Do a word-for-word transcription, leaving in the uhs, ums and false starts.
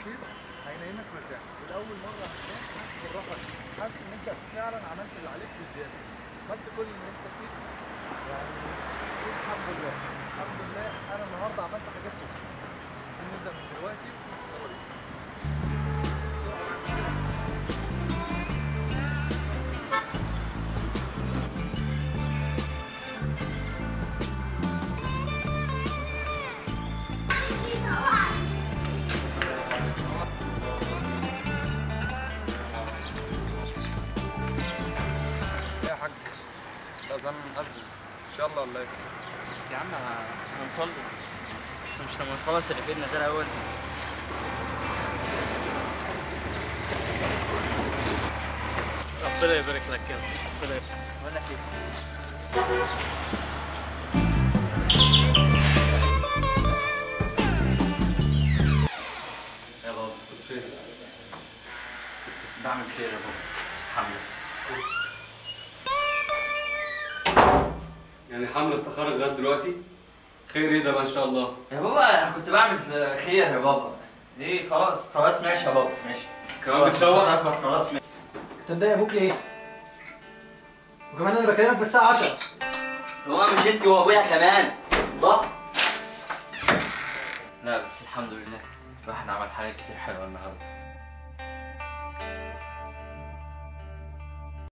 الاخير هينيمك مرتاح، ولاول مره هتنام حاسس بالراحه دي، حاسس ان انت فعلا عملت اللي عليك بزياده، خدت كل اللي نفسك فيه. يعني الحمد لله الحمد لله انا النهارده عملت حاجات تسكت. عايزين نبدا من دلوقتي. يلا بينا. يا حاج الأذان مأذن إن شاء الله ولا إيه؟ يا عم هنصلي بس مش لما نخلص اللي في ايدنا ده الأول. ربنا يبارك لك كده، ربنا يبارك. بقول لك ايه؟ يا بابا كنت فين؟ كنت بعمل خير يا بابا، حمله. يعني حمل افتخار لغاية دلوقتي؟ خير إيه ده ما شاء الله؟ يا بابا انا كنت بعمل في خير يا بابا. ايه خلاص خلاص ماشي يا بابا ماشي. كمان بتشوح؟ خلاص ماشي. انت مضايق ابوك ليه؟ وكمان انا بكلمك بالساعة عشرة. هو مش انت وابويا كمان؟ الله. لا بس الحمد لله الواحد عمل حاجات كتير حلوه النهارده.